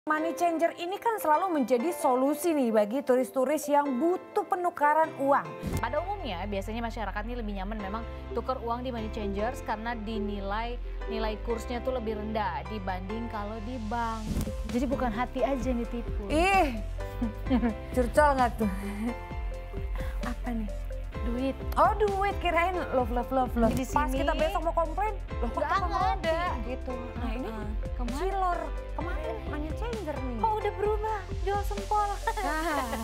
Money changer ini kan selalu menjadi solusi nih bagi turis-turis yang butuh penukaran uang. Pada umumnya biasanya masyarakat ini lebih nyaman memang tukar uang di money changers karena nilai kursnya tuh lebih rendah dibanding kalau di bank. Jadi bukan hati aja nih tipu. Ih, curcol nggak tuh? Apa nih? Duit. Oh duit, kirain love. Di Pas sini kita besok mau komplain, loh kok nggak tukang roti ada. gitu. Nah ini Kemana? cilor, kemarin money changer nih. Kok udah berubah? Jual sempol. Nah.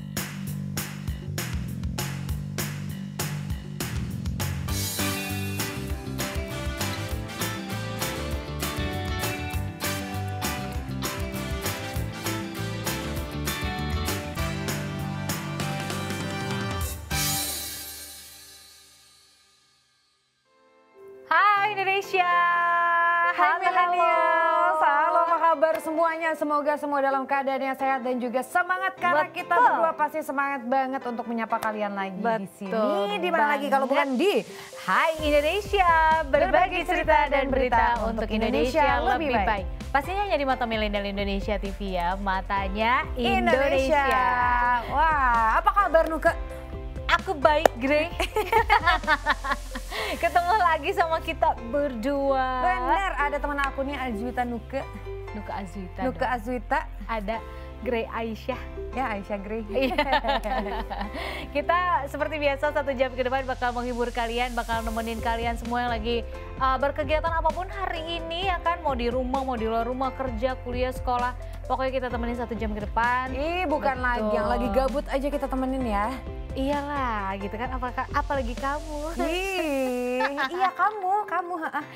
Hai Indonesia. Hai Halo. milenials, halo apa kabar semuanya? Semoga semua dalam keadaan yang sehat dan juga semangat karena kita Betul. berdua pasti semangat banget untuk menyapa kalian lagi di sini. Di mana lagi banget. kalau bukan di Hai Indonesia, berbagi cerita dan berita untuk Indonesia lebih baik. Pastinya hanya di mata milenial Indonesia TV ya, matanya Indonesia. Wah, apa kabar Nuke? Aku baik, Grey. Ketemu lagi sama kita berdua. Bener, ada teman aku nih Azwita Nuke. Nuka Azwita. Nuke dong. Azwita, Ada Grey Aisyah. ya Aisyah Grey. Iya. Kita seperti biasa 1 jam ke depan bakal menghibur kalian, bakal nemenin kalian semua yang lagi berkegiatan apapun hari ini ya kan, mau di rumah, mau di luar rumah, kerja, kuliah, sekolah. Pokoknya kita temenin 1 jam ke depan. Ih, bukan Betul. lagi yang lagi gabut aja kita temenin ya. Iyalah gitu kan, apalagi kamu. Ih, iya kamu. Kamu.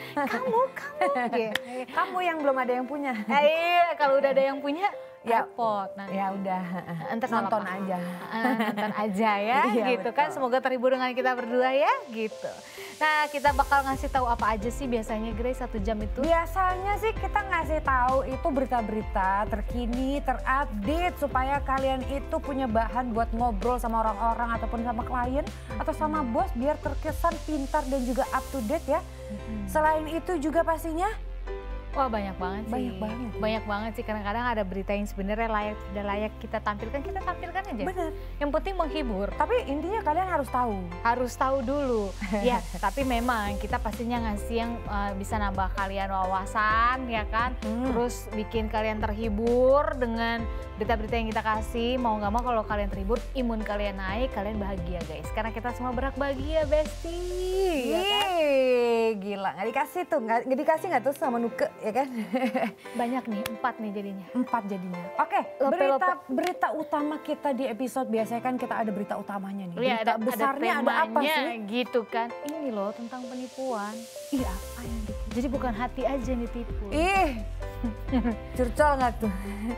Gitu. Kamu yang belum ada yang punya. Iya, kalau udah ada yang punya Ya, repot. Nanti. Ya udah, Entar nonton salah paham. aja. Nonton aja ya, Iya, gitu kan. betul. Semoga terhibur dengan kita berdua ya, gitu. Nah, kita bakal ngasih tahu apa aja sih biasanya, Grace, 1 jam itu? Biasanya sih kita ngasih tahu itu berita-berita terkini, terupdate supaya kalian itu punya bahan buat ngobrol sama orang-orang ataupun sama klien atau sama bos biar terkesan pintar dan juga up to date ya. Selain itu juga pastinya Wah, banyak banget sih. Banyak banget. Banyak banget sih, kadang-kadang ada berita yang sebenarnya tidak layak kita tampilkan aja. bener. Yang penting menghibur. Tapi intinya kalian harus tahu. Harus tahu dulu. Ya, tapi memang kita pastinya ngasih yang bisa nambah kalian wawasan ya kan. Terus bikin kalian terhibur dengan berita-berita yang kita kasih. Mau nggak mau kalau kalian terhibur, imun kalian naik, kalian bahagia guys. Karena kita semua berhak bahagia, bestie. Ya kan? Gila, nggak dikasih tuh, nggak dikasih nggak tuh sama Nuke ya kan? Banyak nih, 4 nih jadinya. 4 jadinya. Oke, berita utama kita di episode biasanya kan kita ada berita utamanya nih. Iya, Berita besarnya ada apa temanya sih? gitu kan. Ini loh tentang penipuan. Iya, apa yang ditipu? Jadi bukan hati aja nih tipu. Ih, curcol nggak tuh?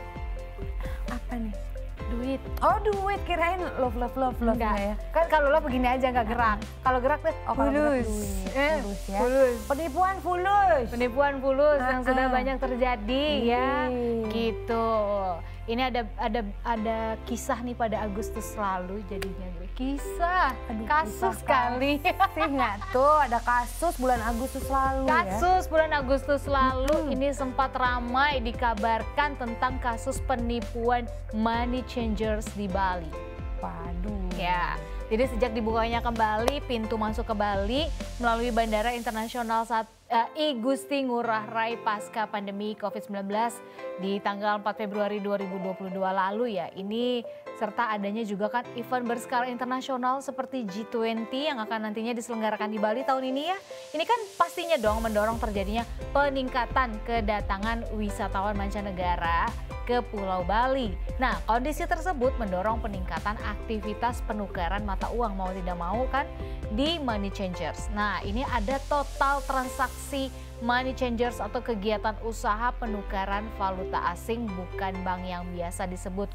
Apa nih? Duit. Oh duit, kirain love Enggak. ya. Kan kalau lo begini aja nggak gerak. Kalau gerak tuh Oh, kalau gerak fulus. duit, fulus ya. Fulus. Penipuan fulus. Penipuan fulus yang sudah banyak terjadi ya. Ih. Gitu. Ini ada kisah nih pada Agustus lalu jadinya gue. Kisah, Aduh, kasus kisah kali. Sih nggak tuh, ada kasus bulan Agustus lalu ya. Kasus bulan Agustus lalu ini sempat ramai dikabarkan tentang kasus penipuan money changers di Bali. Waduh. Ya, jadi sejak dibukanya kembali pintu masuk ke Bali melalui Bandara Internasional I Gusti Ngurah Rai pasca pandemi COVID-19 di tanggal 4 Februari 2022 lalu ya. Ini serta adanya juga kan event berskala internasional seperti G20 yang akan nantinya diselenggarakan di Bali tahun ini ya. Ini kan pastinya dong mendorong terjadinya peningkatan kedatangan wisatawan mancanegara ke Pulau Bali. Nah, kondisi tersebut mendorong peningkatan aktivitas penukaran mata uang mau tidak mau kan di money changers. Nah, ini ada total transaksi money changers atau kegiatan usaha penukaran valuta asing bukan bank yang biasa disebut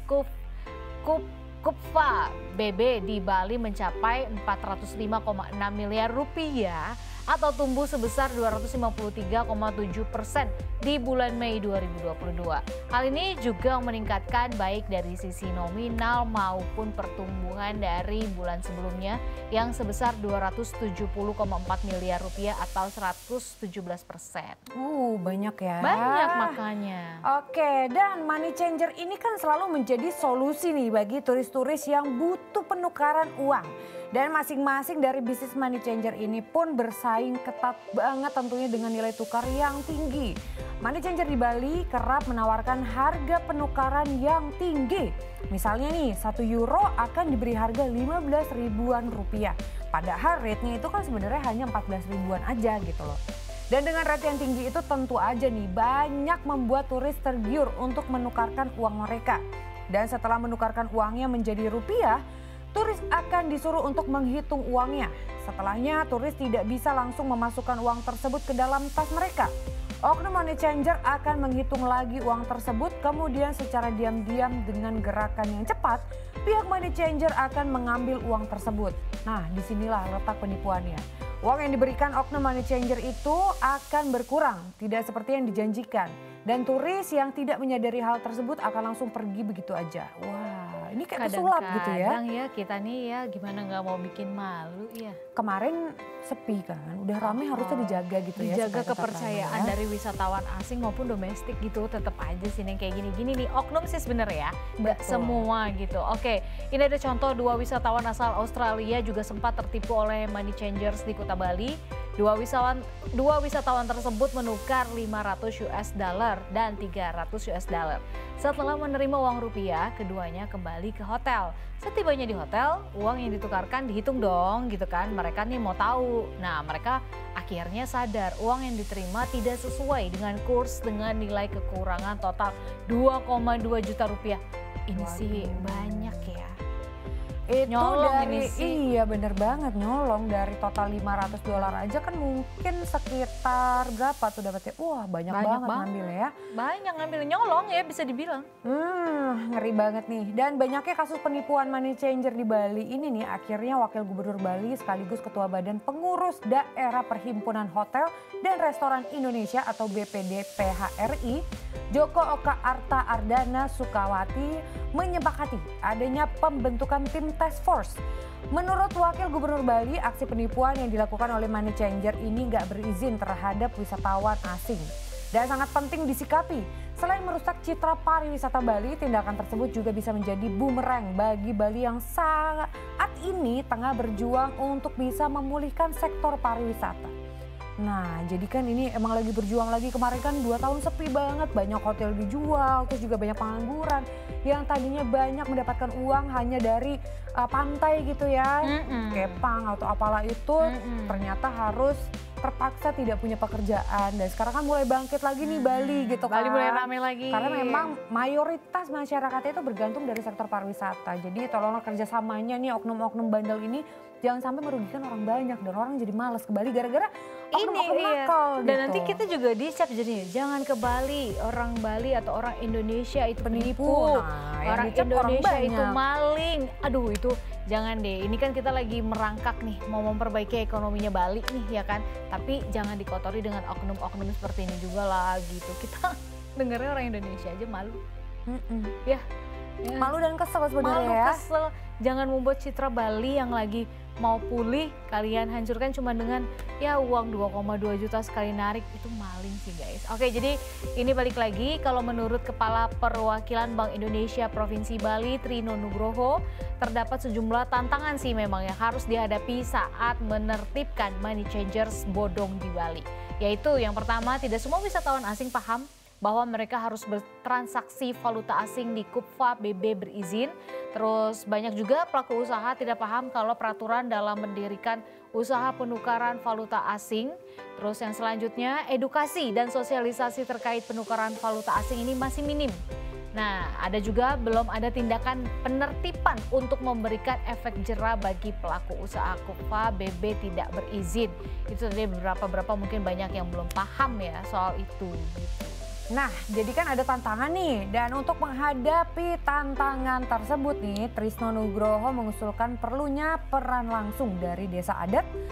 KUPVA BB di Bali mencapai 405,6 miliar rupiah atau tumbuh sebesar 253,7% di bulan Mei 2022. Hal ini juga meningkatkan baik dari sisi nominal maupun pertumbuhan dari bulan sebelumnya yang sebesar 270,4 miliar rupiah atau 117%. Banyak ya. Banyak makanya. Oke, dan money changer ini kan selalu menjadi solusi nih bagi turis-turis yang butuh penukaran uang. Dan masing-masing dari bisnis money changer ini pun bersaing ketat banget tentunya dengan nilai tukar yang tinggi. Money changer di Bali kerap menawarkan harga penukaran yang tinggi. Misalnya nih, 1 euro akan diberi harga 15 ribuan rupiah. Padahal rate-nya itu kan sebenarnya hanya 14 ribuan aja gitu loh. Dan dengan rate yang tinggi itu tentu aja nih banyak membuat turis tergiur untuk menukarkan uang mereka. Dan setelah menukarkan uangnya menjadi rupiah, turis akan disuruh untuk menghitung uangnya. Setelahnya turis tidak bisa langsung memasukkan uang tersebut ke dalam tas mereka. Oknum money changer akan menghitung lagi uang tersebut, kemudian secara diam-diam dengan gerakan yang cepat, pihak money changer akan mengambil uang tersebut. Nah, disinilah letak penipuannya. Uang yang diberikan oknum money changer itu akan berkurang, tidak seperti yang dijanjikan. Dan turis yang tidak menyadari hal tersebut akan langsung pergi begitu aja. Wah, ini kayak pesulap gitu ya. Kadang ya kita nih ya gimana nggak mau bikin malu ya. Kemarin sepi kan, udah rame harusnya dijaga gitu ya. Dijaga kepercayaan dari wisatawan asing maupun domestik gitu, tetap aja sih yang kayak gini-gini nih. Oknum sih sebenarnya ya, nggak semua gitu. Oke, ini ada contoh 2 wisatawan asal Australia juga sempat tertipu oleh money changers di Kuta Bali. Dua wisatawan tersebut menukar 500 US dollar dan 300 US dollar. Setelah menerima uang rupiah, keduanya kembali ke hotel. Setibanya di hotel, uang yang ditukarkan dihitung dong gitu kan. Mereka nih mau tahu. Nah, mereka akhirnya sadar uang yang diterima tidak sesuai dengan kurs dengan nilai kekurangan total 2,2 juta rupiah. Ini sih banyak ya. Itu Nyolong dari, ini sih. iya bener banget, nyolong dari total 500 dolar aja kan mungkin sekitar berapa tuh dapetnya? Wah banyak banget ngambil ya. Banyak ngambil, nyolong ya bisa dibilang. Ngeri banget nih. Dan banyaknya kasus penipuan money changer di Bali ini nih akhirnya Wakil Gubernur Bali sekaligus Ketua Badan Pengurus Daerah Perhimpunan Hotel dan Restoran Indonesia atau BPD PHRI, Joko Oka Arta Ardana Sukawati menyepakati adanya pembentukan tim task force. Menurut Wakil Gubernur Bali, aksi penipuan yang dilakukan oleh money changer ini nggak berizin terhadap wisatawan asing. Dan sangat penting disikapi, selain merusak citra pariwisata Bali, tindakan tersebut juga bisa menjadi bumerang bagi Bali yang saat ini tengah berjuang untuk bisa memulihkan sektor pariwisata. Nah, jadi kan ini emang lagi berjuang lagi. Kemarin kan 2 tahun sepi banget, banyak hotel dijual, terus juga banyak pengangguran yang tadinya banyak mendapatkan uang hanya dari pantai gitu ya, kepang atau apalah itu, ternyata harus terpaksa tidak punya pekerjaan. Dan sekarang kan mulai bangkit lagi nih Bali gitu kan. Bali mulai rame lagi. Karena memang mayoritas masyarakatnya itu bergantung dari sektor pariwisata. Jadi tolonglah kerjasamanya nih oknum-oknum bandel ini jangan sampai merugikan orang banyak dan orang jadi malas ke Bali gara-gara oknum-oknum nakal gitu. Dan nanti kita juga dicap jadinya jangan ke Bali, orang Bali atau orang Indonesia itu penipu. Nah, orang Indonesia itu maling. Aduh itu jangan deh, ini kan kita lagi merangkak nih mau memperbaiki ekonominya Bali nih ya kan. Tapi jangan dikotori dengan oknum-oknum seperti ini juga lah gitu. Kita dengarnya orang Indonesia aja malu. Ya. Malu dan kesel sebenarnya ya. Malu, kesel. Jangan membuat citra Bali yang lagi mau pulih kalian hancurkan cuma dengan ya uang 2,2 juta sekali narik. Itu maling sih guys. Oke, jadi ini balik lagi kalau menurut Kepala Perwakilan Bank Indonesia Provinsi Bali Trino Nugroho, terdapat sejumlah tantangan sih memang yang harus dihadapi saat menertibkan money changers bodong di Bali. Yaitu yang pertama, tidak semua wisatawan asing paham bahwa mereka harus bertransaksi valuta asing di KUPVA BB berizin. Terus banyak juga pelaku usaha tidak paham kalau peraturan dalam mendirikan usaha penukaran valuta asing. Terus yang selanjutnya, edukasi dan sosialisasi terkait penukaran valuta asing ini masih minim. Nah, ada juga belum ada tindakan penertiban untuk memberikan efek jera bagi pelaku usaha KUPVA BB tidak berizin. Itu tadi beberapa mungkin banyak yang belum paham ya soal itu gitu. Nah, jadi kan ada tantangan nih, dan untuk menghadapi tantangan tersebut nih, Trisno Nugroho mengusulkan perlunya peran langsung dari desa adat,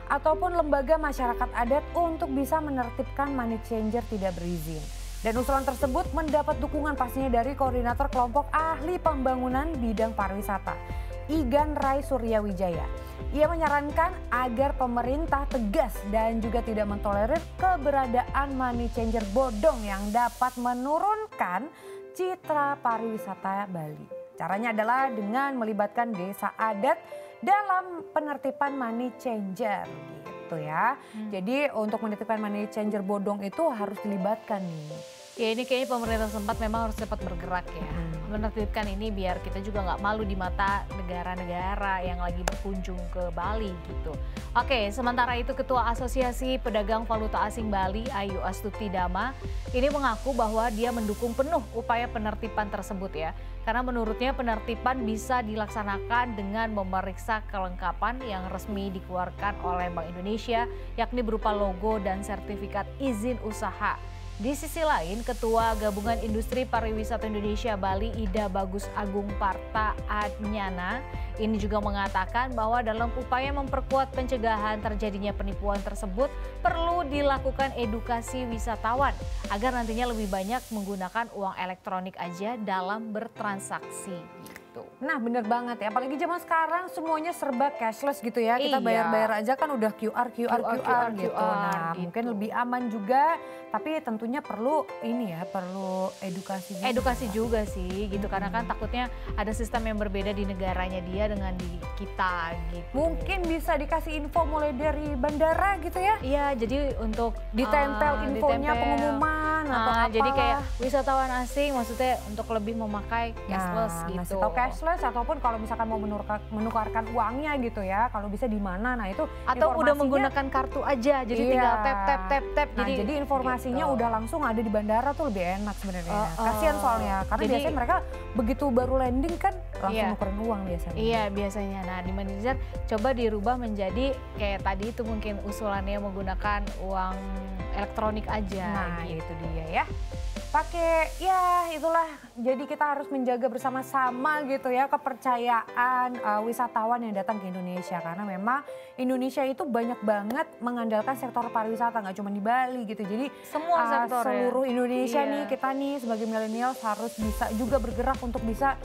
ataupun lembaga masyarakat adat untuk bisa menertibkan money changer tidak berizin. Dan usulan tersebut mendapat dukungan pastinya dari koordinator kelompok ahli pembangunan bidang pariwisata, Igan Rai Suryawijaya. Ia menyarankan agar pemerintah tegas dan juga tidak mentolerir keberadaan money changer bodong yang dapat menurunkan citra pariwisata Bali. Caranya adalah dengan melibatkan desa adat dalam penertiban money changer gitu ya. Jadi untuk menertibkan money changer bodong itu harus dilibatkan nih. Ya ini kayaknya pemerintah sempat memang harus cepat bergerak ya. Menertibkan ini biar kita juga nggak malu di mata negara-negara yang lagi berkunjung ke Bali gitu. Oke, sementara itu Ketua Asosiasi Pedagang Valuta Asing Bali, Ayu Astuti Dama, ini mengaku bahwa dia mendukung penuh upaya penertiban tersebut ya. Karena menurutnya penertiban bisa dilaksanakan dengan memeriksa kelengkapan yang resmi dikeluarkan oleh Bank Indonesia, yakni berupa logo dan sertifikat izin usaha. Di sisi lain, Ketua Gabungan Industri Pariwisata Indonesia Bali, Ida Bagus Agung Parta Adnyana, ini juga mengatakan bahwa dalam upaya memperkuat pencegahan terjadinya penipuan tersebut, perlu dilakukan edukasi wisatawan agar nantinya lebih banyak menggunakan uang elektronik aja dalam bertransaksi. Nah bener banget ya, apalagi zaman sekarang semuanya serba cashless gitu ya. Kita bayar-bayar aja kan udah QR gitu. Nah mungkin lebih aman juga, tapi tentunya perlu ini ya, perlu edukasi juga. Edukasi juga sih gitu, karena kan takutnya ada sistem yang berbeda di negaranya dia dengan di kita gitu. Mungkin bisa dikasih info mulai dari bandara gitu ya. Iya, jadi untuk ditempel infonya, pengumuman atau apa. Jadi kayak wisatawan asing maksudnya untuk lebih memakai cashless gitu. Ngasih tau cashless ataupun kalau misalkan mau menukarkan uangnya gitu ya, kalau bisa di mana. Nah itu atau udah menggunakan kartu aja, jadi tinggal tap. Nah, jadi informasinya gitu. Udah langsung ada di bandara tuh lebih enak sebenarnya. Kasihan soalnya karena jadi, biasanya mereka begitu baru landing kan langsung nukerin uang biasanya. Iya biasanya. Nah di money changer coba dirubah menjadi kayak tadi itu mungkin usulannya menggunakan uang elektronik aja. Nah gitu. Itu dia ya. Pakai ya itulah, jadi kita harus menjaga bersama-sama gitu ya kepercayaan wisatawan yang datang ke Indonesia, karena memang Indonesia itu banyak banget mengandalkan sektor pariwisata, nggak cuma di Bali gitu. Jadi semua sektor seluruh Indonesia nih, kita nih sebagai milenial harus bisa juga bergerak untuk bisa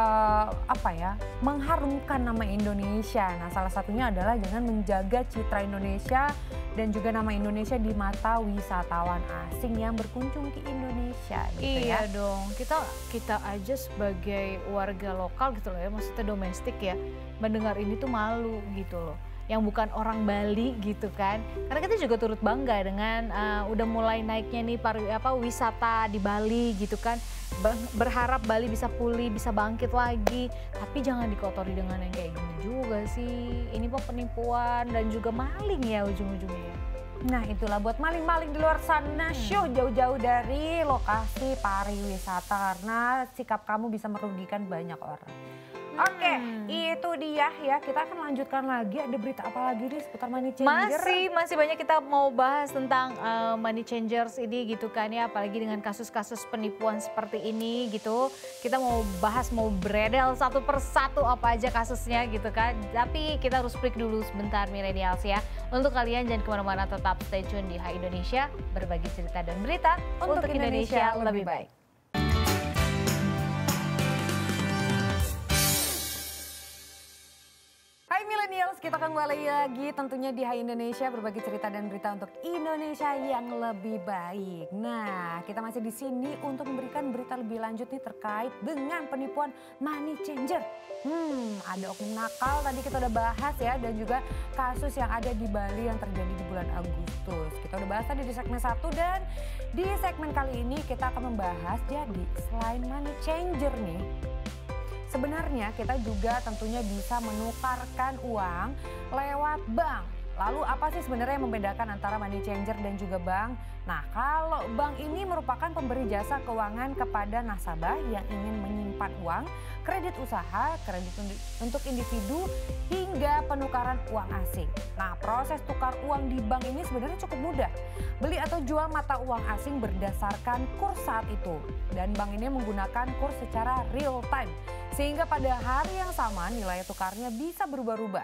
mengharumkan nama Indonesia. Nah salah satunya adalah dengan menjaga citra Indonesia dan juga nama Indonesia di mata wisatawan asing yang berkunjung ke Indonesia gitu. Iya dong, kita aja sebagai warga lokal gitu loh ya, maksudnya domestik ya, mendengar ini tuh malu gitu loh, yang bukan orang Bali gitu kan. Karena kita juga turut bangga dengan udah mulai naiknya nih wisata di Bali gitu kan. Berharap Bali bisa pulih, bisa bangkit lagi, tapi jangan dikotori dengan yang kayak gini juga sih. Ini penipuan dan juga maling ya ujung-ujungnya. Nah itulah buat maling-maling di luar sana, jauh-jauh dari lokasi pariwisata karena sikap kamu bisa merugikan banyak orang. Oke, itu dia ya. Kita akan lanjutkan lagi. Ada berita apa lagi nih seputar money changer? Masih banyak kita mau bahas tentang money changers ini gitu kan ya. Apalagi dengan kasus-kasus penipuan seperti ini gitu. Kita mau bahas, mau beredel satu persatu apa aja kasusnya gitu kan. Tapi kita harus break dulu sebentar millennials ya. Untuk kalian jangan kemana-mana, tetap stay tune di Hai Indonesia. Berbagi cerita dan berita untuk Indonesia lebih baik. Hai millennials, kita kembali lagi tentunya di Hai Indonesia, berbagi cerita dan berita untuk Indonesia yang lebih baik. Nah, kita masih di sini untuk memberikan berita lebih lanjut nih terkait dengan penipuan money changer. Ada oknum nakal tadi kita udah bahas ya, dan juga kasus yang ada di Bali yang terjadi di bulan Agustus. Kita udah bahas tadi di segmen 1, dan di segmen kali ini kita akan membahas jadi selain money changer nih, sebenarnya kita juga tentunya bisa menukarkan uang lewat bank. Lalu apa sih sebenarnya yang membedakan antara money changer dan juga bank? Nah kalau bank ini merupakan pemberi jasa keuangan kepada nasabah yang ingin menyimpan uang, kredit usaha, kredit untuk individu, hingga penukaran uang asing. Nah proses tukar uang di bank ini sebenarnya cukup mudah. Beli atau jual mata uang asing berdasarkan kurs saat itu. Dan bank ini menggunakan kurs secara real time. Sehingga pada hari yang sama nilai tukarnya bisa berubah-ubah.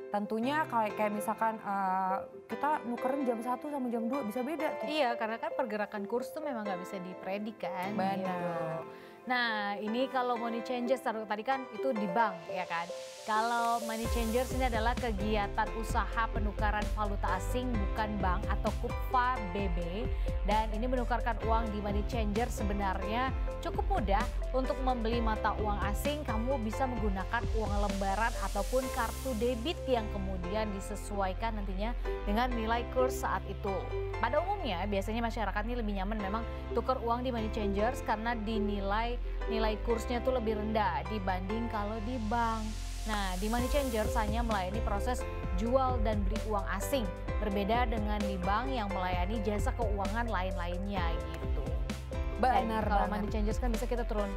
tentunya kayak misalkan kita nukerin jam 1 sama jam 2 bisa beda tuh. Iya, karena kan pergerakan kurs tuh memang nggak bisa dipredik kan. Benar. Gitu. Nah, ini kalau money changers tadi kan itu di bank ya kan. Kalau money changers ini adalah kegiatan usaha penukaran valuta asing bukan bank atau KUPVA BB. Dan ini menukarkan uang di money changer sebenarnya cukup mudah. Untuk membeli mata uang asing kamu bisa menggunakan uang lembaran ataupun kartu debit yang kemudian disesuaikan nantinya dengan nilai kurs saat itu. Pada umumnya biasanya masyarakat ini lebih nyaman memang tukar uang di money changers karena dinilai nilai kursnya tuh lebih rendah dibanding kalau di bank. Nah, di money changers hanya melayani proses jual dan beli uang asing, berbeda dengan di bank yang melayani jasa keuangan lain-lainnya gitu. Benar Kalau banget. money changers kan bisa kita turun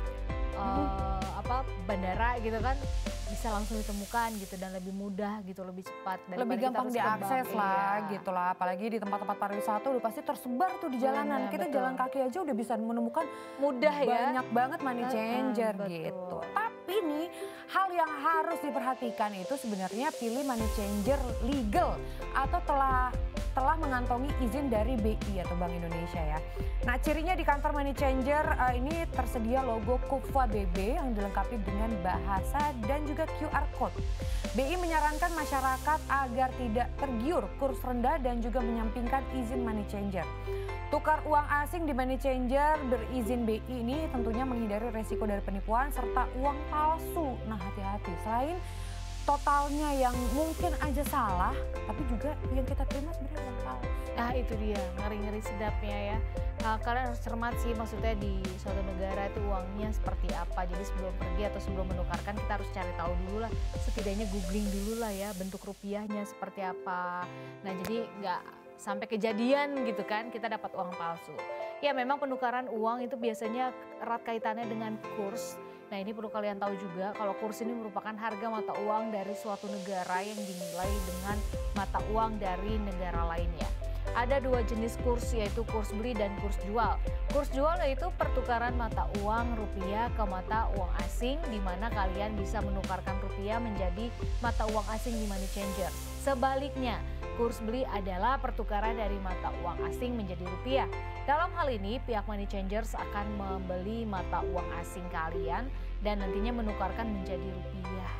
bandara gitu kan, bisa langsung ditemukan gitu dan lebih mudah gitu, lebih cepat daripada Lebih kita gampang harus ke diakses bank. lah Iya. gitu lah, apalagi di tempat-tempat pariwisata udah pasti tersebar tuh di jalanan. Benar, Kita betul. jalan kaki aja udah bisa menemukan Mudah ya. banyak banget money changer betul. gitu. Tapi nih hal yang harus diperhatikan itu sebenarnya pilih money changer legal atau telah mengantongi izin dari BI atau Bank Indonesia ya. Nah, cirinya di kantor money changer ini tersedia logo KUPVA BB yang dilengkapi dengan bahasa dan juga QR code. BI menyarankan masyarakat agar tidak tergiur kurs rendah dan juga menyampingkan izin money changer. Tukar uang asing di money changer berizin BI ini tentunya menghindari resiko dari penipuan serta uang palsu. Nah, hati-hati. Selain totalnya yang mungkin aja salah, tapi juga yang kita terima sebenarnya uang palsu. Nah itu dia, ngeri-ngeri sedapnya ya. Kalian harus cermat sih, maksudnya di suatu negara itu uangnya seperti apa. Jadi sebelum pergi atau sebelum menukarkan kita harus cari tahu dulu lah. Setidaknya googling dulu lah ya bentuk rupiahnya seperti apa. Nah jadi nggak sampai kejadian gitu kan kita dapat uang palsu. Ya memang penukaran uang itu biasanya erat kaitannya dengan kurs. Nah ini perlu kalian tahu juga kalau kurs ini merupakan harga mata uang dari suatu negara yang dinilai dengan mata uang dari negara lainnya. Ada dua jenis kurs yaitu kurs beli dan kurs jual. Kurs jual yaitu pertukaran mata uang rupiah ke mata uang asing di mana kalian bisa menukarkan rupiah menjadi mata uang asing di money changer. Sebaliknya, kurs beli adalah pertukaran dari mata uang asing menjadi rupiah. Dalam hal ini, pihak money changers akan membeli mata uang asing kalian dan nantinya menukarkan menjadi rupiah.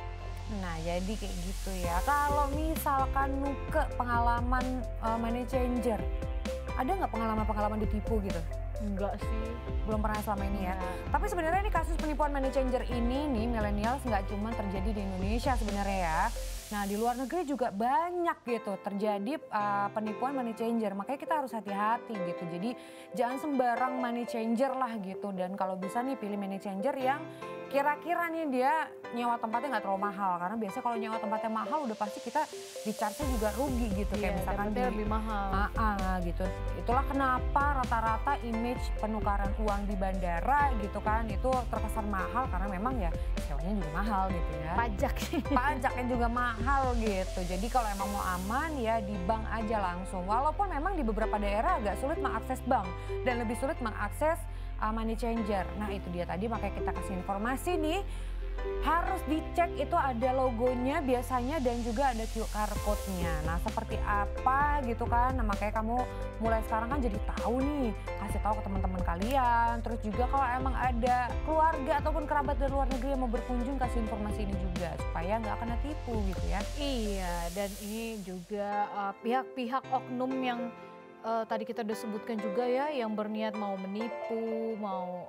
Nah, jadi kayak gitu ya. Kalau misalkan Nuke pengalaman money changer, ada nggak pengalaman-pengalaman ditipu gitu? Enggak sih. Belum pernah selama ini ya. Enggak. Tapi sebenarnya ini kasus penipuan money changer ini nih millennials nggak cuma terjadi di Indonesia sebenarnya ya. Nah di luar negeri juga banyak gitu terjadi penipuan money changer. Makanya kita harus hati-hati gitu. Jadi jangan sembarang money changer lah gitu. Dan kalau bisa nih pilih money changer yang kira-kira nih dia nyewa tempatnya nggak terlalu mahal. Karena biasanya kalau nyewa tempatnya mahal udah pasti kita di charge-nya juga rugi gitu. Iya, Kayak misalkan dapetnya lebih mahal. gitu. Itulah kenapa rata-rata image penukaran uang di bandara gitu kan itu terkesan mahal karena memang ya sewanya juga mahal gitu ya. Pajak. Pajaknya juga mahal gitu. Jadi kalau emang mau aman ya di bank aja langsung. Walaupun memang di beberapa daerah agak sulit mengakses bank dan lebih sulit mengakses money changer. Nah itu dia tadi makanya kita kasih informasi nih. Harus dicek itu ada logonya biasanya dan juga ada QR code-nya. Nah seperti apa gitu kan. Nah makanya kamu mulai sekarang kan jadi tahu nih. Kasih tahu ke teman-teman kalian. Terus juga kalau emang ada keluarga ataupun kerabat dari luar negeri yang mau berkunjung kasih informasi ini juga. Supaya nggak kena tipu gitu ya. Iya, dan ini juga pihak-pihak oknum yang tadi kita udah sebutkan juga ya, yang berniat mau menipu, mau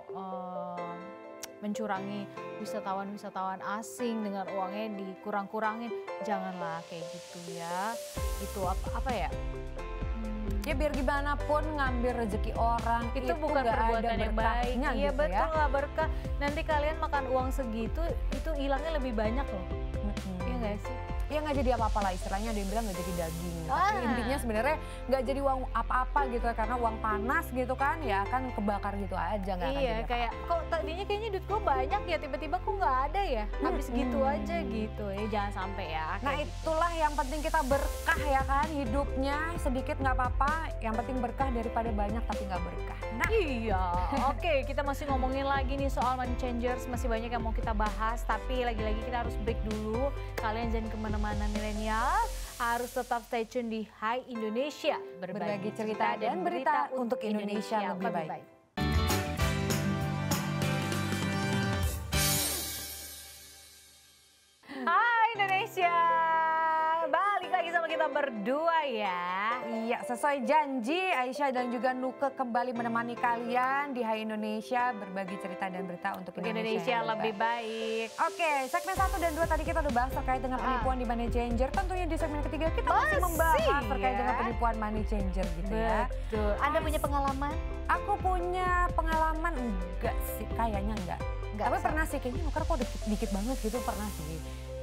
mencurangi wisatawan-wisatawan asing dengan uangnya dikurang-kurangin. Janganlah kayak gitu ya. Itu apa ya? Ya biar gimana pun ngambil rezeki orang Itu bukan nggak ada perbuatan yang baik. berkahnya Iya gitu betul, ya. nggak berkah. Nanti kalian makan uang segitu itu hilangnya lebih banyak loh. Iya nggak sih? Ya nggak jadi apa-apa lah istilahnya ada yang bilang nggak jadi daging. Tapi intinya sebenarnya nggak jadi uang apa-apa gitu ya karena uang panas gitu kan ya akan kebakar gitu aja nggak akan Iya jadi kayak kok tadinya kayaknya duit gue banyak ya tiba-tiba kok nggak ada ya. Habis gitu aja gitu. Ya jangan sampai ya. Nah kayak gitu. itulah yang penting kita berkah ya kan hidupnya sedikit nggak apa-apa yang penting berkah daripada banyak tapi nggak berkah. Nah Iya, oke kita masih ngomongin lagi nih soal money changers, masih banyak yang mau kita bahas tapi lagi-lagi kita harus break dulu. dulu. Kalian jangan kemana-mana milenial, harus tetap stay tune di Hai Indonesia. Berbagi cerita dan berita untuk Indonesia lebih baik. Hai Indonesia, balik lagi sama kita berdua ya. Iya, sesuai janji Aisyah dan juga Nuke kembali menemani kalian di Hai Indonesia, berbagi cerita dan berita untuk Indonesia lebih baik. Oke, segmen 1 dan 2 tadi kita udah bahas terkait dengan penipuan di money changer. Tentunya di segmen ketiga kita masih membahas terkait dengan penipuan money changer gitu ya. Betul. Anda punya pengalaman? Aku punya pengalaman enggak sih, kayaknya enggak. Tapi pernah sih, kayaknya nuker kok dikit banget gitu, pernah sih.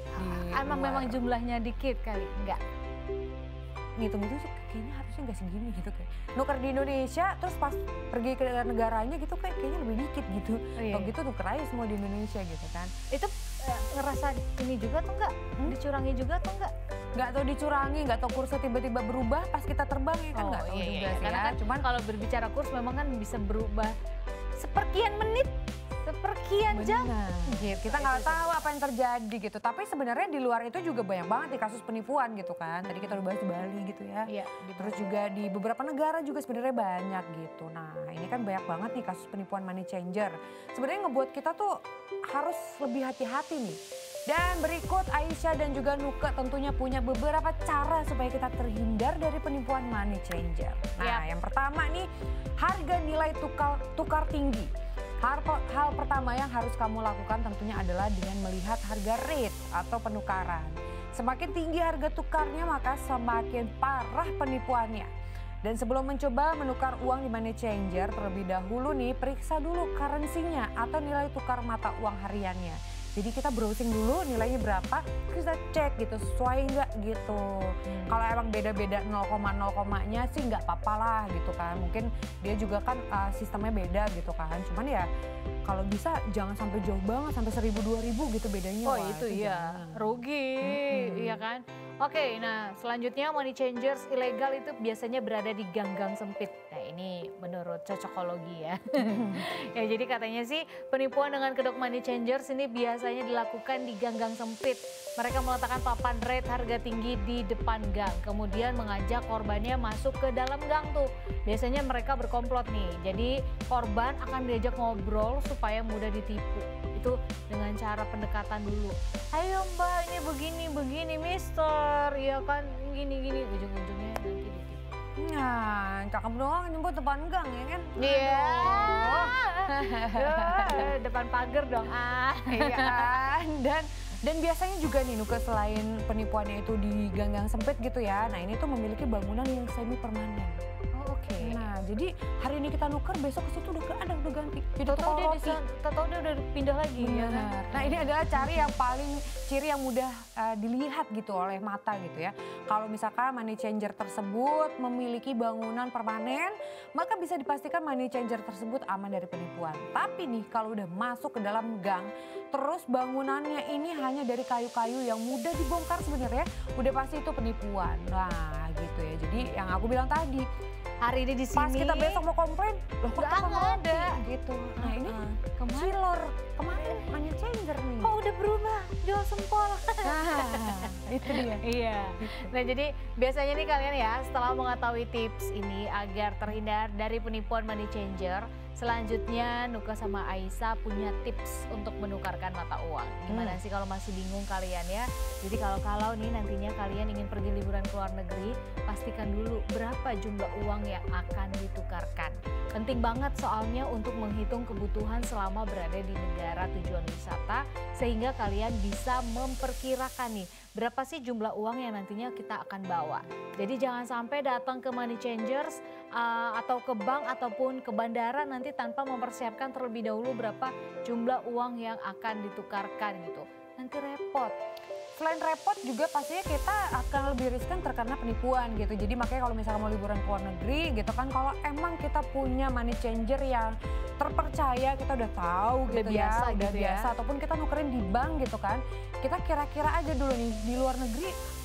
Memang jumlahnya dikit kali, enggak? Ngitung-ngitung sih kayaknya harusnya nggak segini gitu, kayak nuker di Indonesia terus pas pergi ke negaranya gitu kayaknya lebih dikit gitu. Kalau gitu nuker aja semua di Indonesia gitu kan. Itu ngerasa ini juga tuh enggak? Dicurangi juga tuh enggak? Nggak tahu dicurangi, nggak tahu kursnya tiba-tiba berubah pas kita terbang ya kan, nggak tahu juga sih. Karena kan cuman kalau berbicara kurs memang kan bisa berubah seperkian menit, seperkian jam. Gitu. Kita nggak tahu apa yang terjadi gitu. Tapi sebenarnya di luar itu juga banyak banget nih kasus penipuan gitu kan. Tadi kita udah bahas di Bali gitu ya. Iya, terus juga di beberapa negara juga sebenarnya banyak gitu. Nah ini kan banyak banget nih kasus penipuan money changer. Sebenarnya ngebuat kita tuh harus lebih hati-hati nih. Dan berikut Aisyah dan juga Nuke tentunya punya beberapa cara supaya kita terhindar dari penipuan money changer. Nah yang pertama nih, harga nilai tukar tinggi. Hal pertama yang harus kamu lakukan tentunya adalah dengan melihat harga rate atau penukaran. Semakin tinggi harga tukarnya maka semakin parah penipuannya. Dan sebelum mencoba menukar uang di money changer, terlebih dahulu nih periksa dulu currency-nya atau nilai tukar mata uang hariannya. Jadi kita browsing dulu nilainya berapa, terus kita cek gitu sesuai nggak gitu. Kalau emang beda-beda 0,0-nya sih nggak apa-apa lah gitu kan. Mungkin dia juga kan sistemnya beda gitu kan. Cuman ya kalau bisa jangan sampai jauh banget, sampai 1.000-2.000 gitu bedanya. Oh itu iya, rugi, iya kan. Oke, nah selanjutnya money changers ilegal itu biasanya berada di gang-gang sempit. Nah ini menurut cocokologi ya. Ya jadi katanya sih penipuan dengan kedok money changers ini biasanya dilakukan di gang-gang sempit. Mereka meletakkan papan rate harga tinggi di depan gang. Kemudian mengajak korbannya masuk ke dalam gang tuh. Biasanya mereka berkomplot nih. Jadi korban akan diajak ngobrol supaya mudah ditipu. Itu dengan cara pendekatan dulu. Ayo mbak ini begini mister. Ya kan gini. Ujung-ujungnya nanti ditipu. Nah, cakep doang nyebut depan gang ya kan? Iya. Depan pagar dong. Iya. Dan biasanya juga nih Nuke selain penipuannya itu di gang-gang sempit gitu ya. Nah ini tuh memiliki bangunan yang semi permanen. Oke. Nah jadi hari ini kita nuker, besok ke situ udah gak ada, udah ganti. Tahu dia udah pindah lagi. Ya kan? Nah ini adalah ciri yang mudah dilihat gitu oleh mata gitu ya. Kalau misalkan money changer tersebut memiliki bangunan permanen, maka bisa dipastikan money changer tersebut aman dari penipuan. Tapi nih kalau udah masuk ke dalam gang, terus bangunannya ini hanya dari kayu-kayu yang mudah dibongkar sebenarnya, udah pasti itu penipuan. Nah gitu ya. Jadi yang aku bilang tadi, hari ini di sini pas kita besok mau komplain, loh kok nggak ada gitu. Nah ini cilor kemarin money changer nih. Kok udah berubah, jual sempol. Nah itu dia. Iya. Nah jadi biasanya nih kalian ya setelah mengetahui tips ini agar terhindar dari penipuan money changer, selanjutnya Nuke sama Aisyah punya tips untuk menukarkan mata uang. Gimana sih kalau masih bingung kalian ya? Jadi kalau nih nantinya kalian ingin pergi liburan ke luar negeri, pastikan dulu berapa jumlah uang yang akan ditukarkan. Penting banget soalnya untuk menghitung kebutuhan selama berada di negara tujuan wisata, sehingga kalian bisa memperkirakan nih berapa sih jumlah uang yang nantinya kita akan bawa. Jadi jangan sampai datang ke money changers atau ke bank ataupun ke bandara nanti tanpa mempersiapkan terlebih dahulu berapa jumlah uang yang akan ditukarkan gitu. Nanti repot. Selain repot juga pastinya kita akan lebih riskan terkena penipuan gitu. Jadi makanya kalau misalnya mau liburan ke luar negeri gitu kan, kalau emang kita punya money changer yang terpercaya, kita udah tahu gitu ya, udah biasa, ataupun kita nukerin di bank gitu kan, kita kira-kira aja dulu nih di luar negeri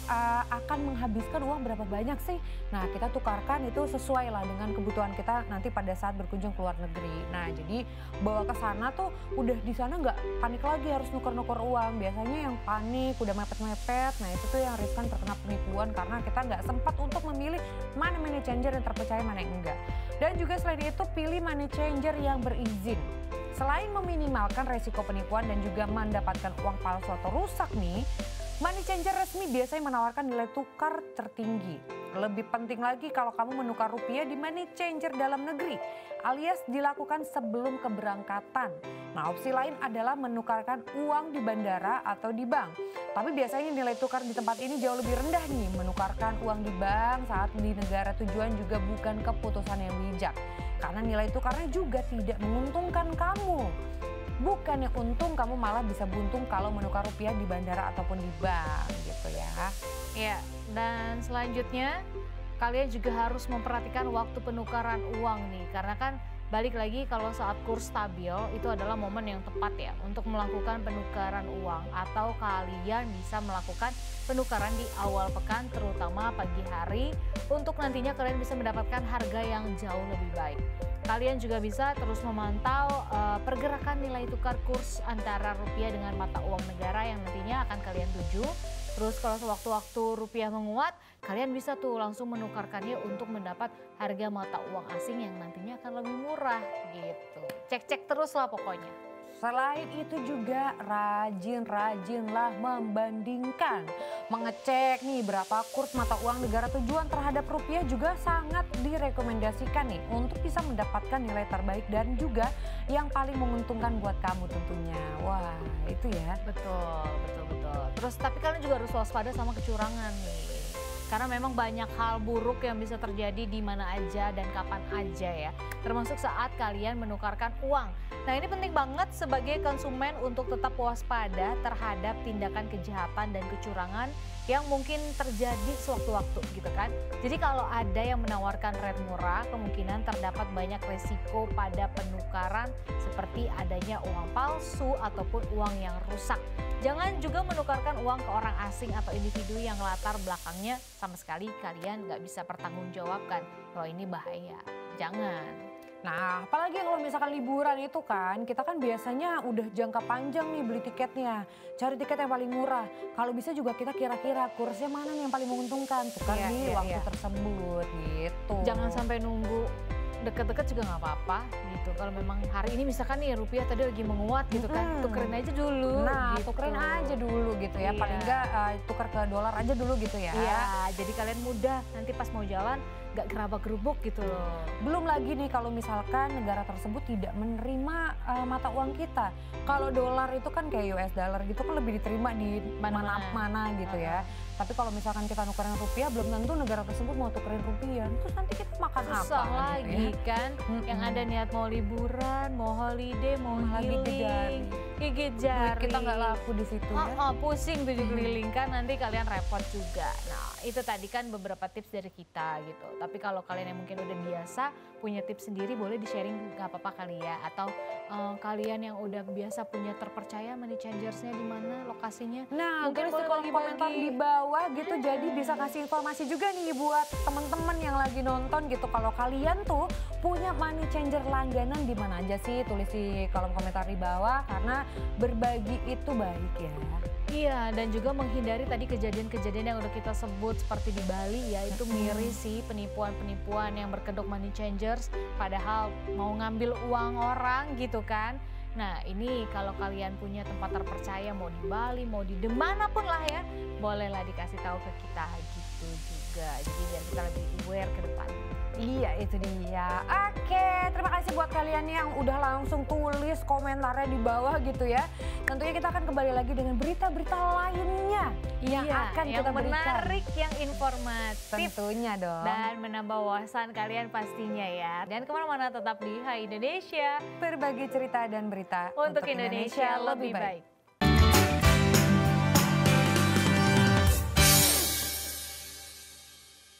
akan menghabiskan uang berapa banyak sih? Nah, kita tukarkan itu sesuai lah dengan kebutuhan kita nanti pada saat berkunjung ke luar negeri. Nah, jadi bawa ke sana tuh udah di sana nggak panik lagi harus nuker-nuker uang. Biasanya yang panik, udah mepet-mepet, nah itu tuh yang riskan terkena penipuan karena kita nggak sempat untuk memilih mana money changer yang terpercaya, mana yang enggak. Dan juga selain itu pilih money changer yang berizin. Selain meminimalkan resiko penipuan dan juga mendapatkan uang palsu atau rusak nih, money changer resmi biasanya menawarkan nilai tukar tertinggi. Lebih penting lagi kalau kamu menukar rupiah di money changer dalam negeri, alias dilakukan sebelum keberangkatan. Nah, opsi lain adalah menukarkan uang di bandara atau di bank. Tapi biasanya nilai tukar di tempat ini jauh lebih rendah nih. Menukarkan uang di bank saat di negara tujuan juga bukan keputusan yang bijak. Karena nilai tukarnya juga tidak menguntungkan kamu. Bukannya untung, kamu malah bisa buntung kalau menukar rupiah di bandara ataupun di bank gitu ya. Ya, dan selanjutnya kalian juga harus memperhatikan waktu penukaran uang nih. Karena kan balik lagi kalau saat kurs stabil itu adalah momen yang tepat ya untuk melakukan penukaran uang. Atau kalian bisa melakukan penukaran di awal pekan terutama pagi hari untuk nantinya kalian bisa mendapatkan harga yang jauh lebih baik. Kalian juga bisa terus memantau pergerakan nilai tukar kurs antara rupiah dengan mata uang negara yang nantinya akan kalian tuju. Terus kalau sewaktu-waktu rupiah menguat, kalian bisa tuh langsung menukarkannya untuk mendapat harga mata uang asing yang nantinya akan lebih murah gitu. Cek-cek terus lah pokoknya. Selain itu juga rajin-rajinlah membandingkan. Mengecek nih berapa kurs mata uang negara tujuan terhadap rupiah juga sangat direkomendasikan nih untuk bisa mendapatkan nilai terbaik dan juga yang paling menguntungkan buat kamu tentunya. Wah, itu ya. Betul. Terus tapi kalian juga harus waspada sama kecurangan nih. Karena memang banyak hal buruk yang bisa terjadi di mana aja dan kapan aja ya. Termasuk saat kalian menukarkan uang. Nah, ini penting banget sebagai konsumen untuk tetap waspada terhadap tindakan kejahatan dan kecurangan yang mungkin terjadi sewaktu-waktu gitu kan. Jadi kalau ada yang menawarkan rate murah, kemungkinan terdapat banyak resiko pada penukaran seperti adanya uang palsu ataupun uang yang rusak. Jangan juga menukarkan uang ke orang asing atau individu yang latar belakangnya sama sekali kalian nggak bisa pertanggungjawabkan. Kalau ini bahaya, jangan. Nah, apalagi kalau misalkan liburan itu kan, kita kan biasanya udah jangka panjang nih beli tiketnya. Cari tiket yang paling murah. Kalau bisa juga kita kira-kira kursnya mana nih yang paling menguntungkan. Tukar di waktu tersebut gitu. Jangan sampai nunggu deket-deket juga nggak apa-apa gitu. Kalau memang hari ini misalkan nih rupiah tadi lagi menguat gitu kan, tukerin aja dulu. Nah, gitu. tukerin aja dulu gitu ya. Iya. Paling nggak tukar ke dolar aja dulu gitu ya. Iya, jadi kalian mudah nanti pas mau jalan nggak gerabak-gerubuk gitu loh. Belum lagi nih kalau misalkan negara tersebut tidak menerima mata uang kita. Kalau dolar itu kan kayak US dollar gitu kan lebih diterima di mana gitu ya. Tapi kalau misalkan kita nukerin rupiah belum tentu negara tersebut mau tukerin rupiah. Terus nanti kita makan Susah apa lagi gitu ya. kan. Yang ada niat mau liburan, mau holiday, mau healing, gigit jari. Kita nggak laku di situ ya. Pusing tujuh keliling kan nanti kalian repot juga. Nah, itu tadi kan beberapa tips dari kita gitu. Tapi kalau kalian yang mungkin udah biasa punya tips sendiri boleh di-sharing, nggak apa-apa kali ya. Atau kalian yang udah biasa punya terpercaya money changersnya di mana lokasinya. Nah, mungkin tulis di kolom komentar di bawah gitu. Jadi bisa kasih informasi juga nih buat teman-teman yang lagi nonton gitu. Kalau kalian tuh punya money changer langganan di mana aja sih? Tulis di kolom komentar di bawah karena berbagi itu baik ya. Iya, dan juga menghindari tadi kejadian-kejadian yang udah kita sebut seperti di Bali ya, itu miris sih penipuan-penipuan yang berkedok money changers padahal mau ngambil uang orang gitu kan. Nah, ini kalau kalian punya tempat terpercaya mau di Bali, mau di dimanapun lah ya, bolehlah dikasih tahu ke kita gitu juga. Jadi biar kita lebih aware ke depan. Iya, itu dia. Oke, terima kasih buat kalian yang udah langsung tulis komentarnya di bawah gitu ya. Tentunya kita akan kembali lagi dengan berita-berita lainnya yang akan kita berikan. Menarik, yang informatif. Tentunya dong. Dan menambah wawasan kalian pastinya ya. Dan kemana-mana tetap di Hai Indonesia. Berbagi cerita dan berita Untuk Indonesia lebih baik.